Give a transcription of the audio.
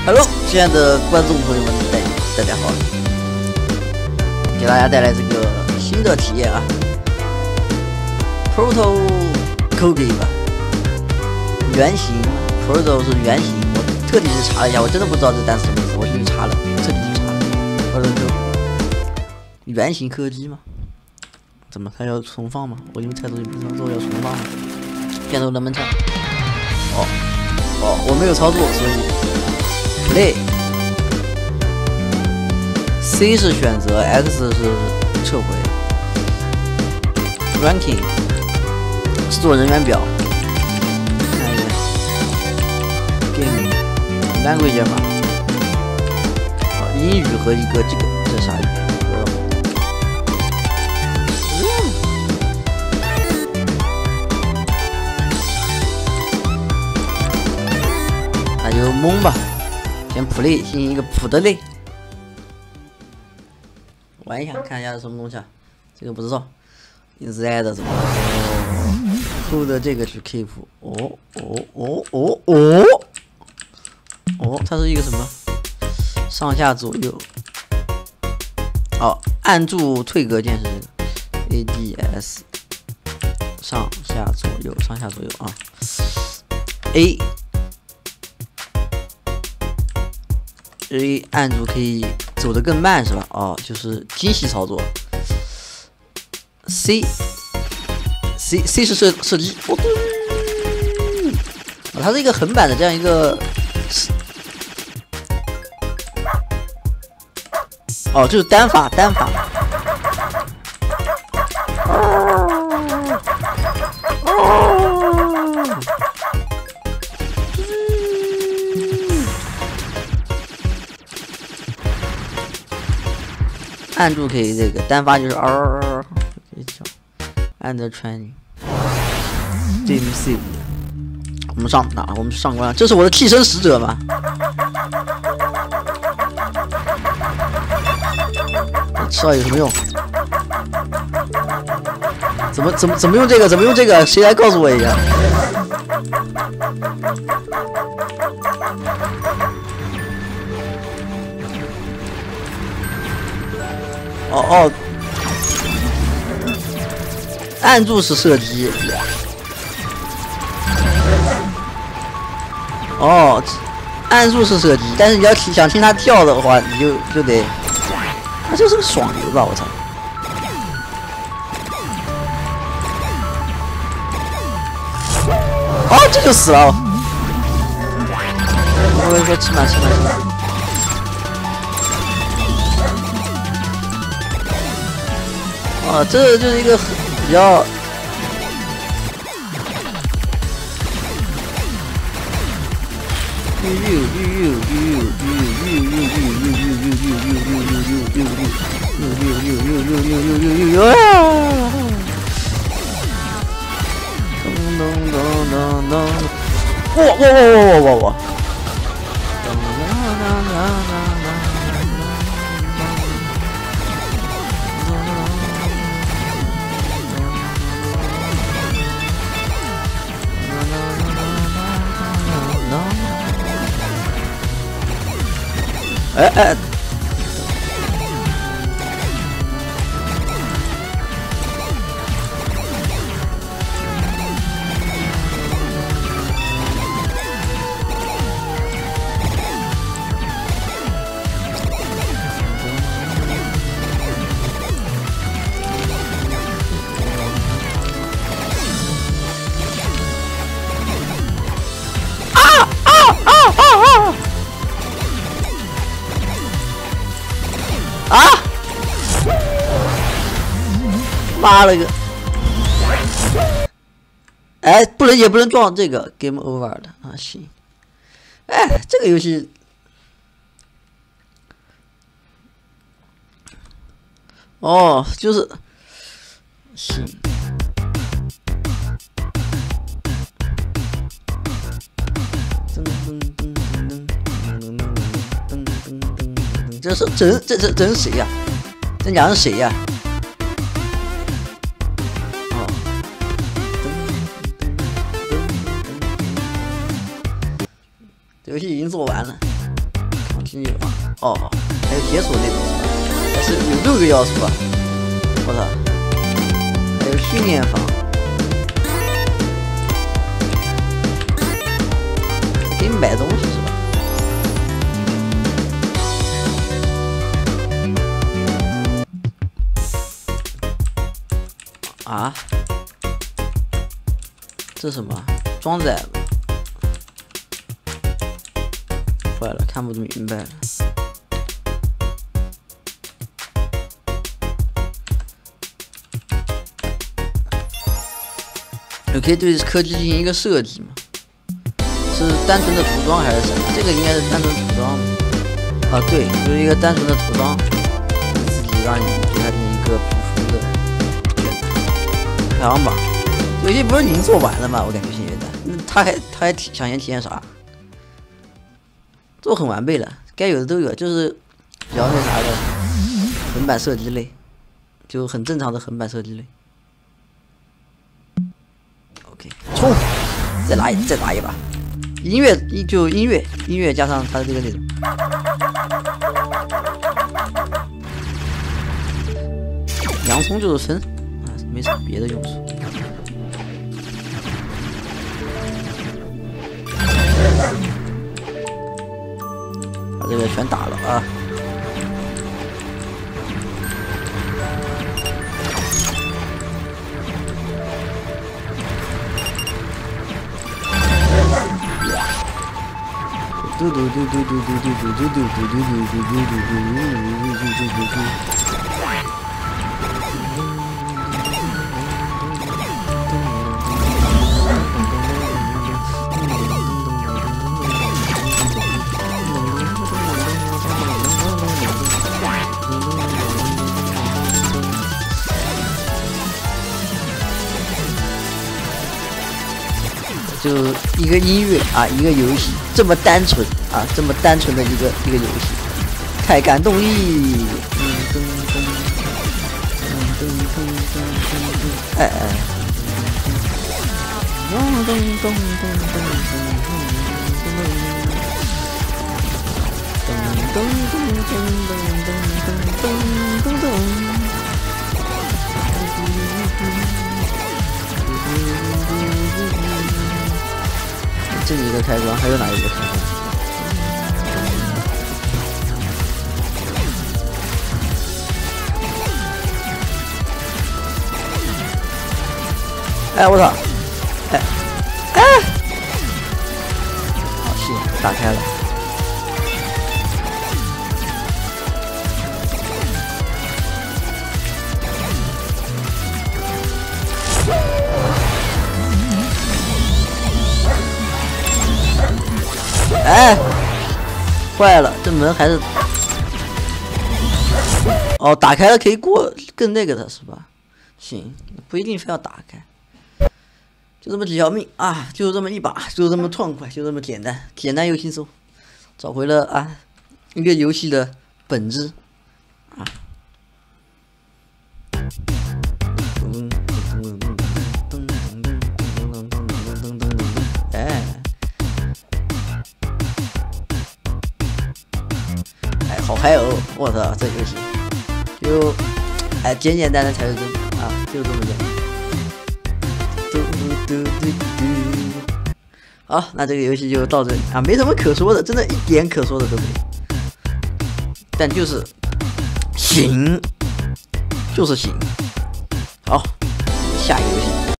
Hello， 亲爱的观众朋友们，大家好，给大家带来这个新的体验啊 ，Proto Cookie 吧，原型 ，Proto 是原型，我特地去查了一下，我真的不知道这单词什么意思，我去查了，特地去查了 ，Proto 原型柯基吗？怎么它要重放吗？我因为猜到你不知道之后要重放吗？片头能不能唱？哦，我没有操作，所以。Play C 是选择 ，X 是撤回。Ranking 制作人员表，看一眼。Game Language 嘛，英语和一个这啥语？那就蒙吧。先play进行一个普的类，玩一下，看一下是什么东西啊？这个不知道 ，Z 的怎么扣的这个去 keep？ 它是一个什么？上下左右。哦，按住退格键是这个 ADS， 上下左右啊 ，A。按住可以走得更慢是吧？哦，就是精细操作。C 是射击，它是一个横版的这样一个，哦，就是单发。按住可以这个单发就是可以叫 Under Training DMC。我们上哪？我们上官了。这是我的替身使者吗？吃了有什么用？怎么用这个？怎么用这个？谁来告诉我一下？哦，按住是射击。哦，按住是射击，但是你要想听它跳的话，你就得，它就是个爽游吧，我操！哦，这就死了。我说吃满。啊，这就是一个比较哇！哎，妈了个！哎，也不能撞这个 game over 的啊，行。哎，这个游戏，哦，就是行。这是真谁呀？这俩是谁呀？游戏已经做完了。 心有啊，哦，还有解锁那种是吧？还是有6个要素啊！我操，还有训练房，可以买东西是吧？啊，这是什么？装载吧。坏了，看不明白了。你可以对科技进行一个设计吗？是单纯的涂装还是什么？这个应该是单纯涂装啊，对，就是一个单纯的涂装，自己让你对它进行一个皮肤的排行榜。游戏不是已经做完了吗？我感觉现在，他还想体验啥？做很完备了，该有的都有，就是比较那啥的横版射击类，就很正常的横版射击类。OK， 冲！再打一把。音乐加上它的这个那种。洋葱就是分啊，没啥别的用处。把这个全打了啊！嘟嘟嘟嘟嘟嘟嘟嘟嘟嘟嘟嘟嘟嘟嘟。就一个音乐啊，一个游戏这么单纯啊，这么单纯的一个游戏，太感动意。哎哎。这里一个开关，还有哪一个开关？哎，我操！哎，好戏，打开了。哎，坏了，这门还是……哦，打开了可以过更那个的是吧？行，不一定非要打开，就这么几条命啊，就这么一把，就这么痛快，就这么简单，简单又轻松，找回了啊一个游戏的本质啊。好嗨哦！我操，这游戏就简简单单才是真啊，就这么简单。嘟嘟嘟嘟。好，那这个游戏就到这里啊，没什么可说的，真的一点可说的都没有。但就是行，就是行。好，下一个游戏。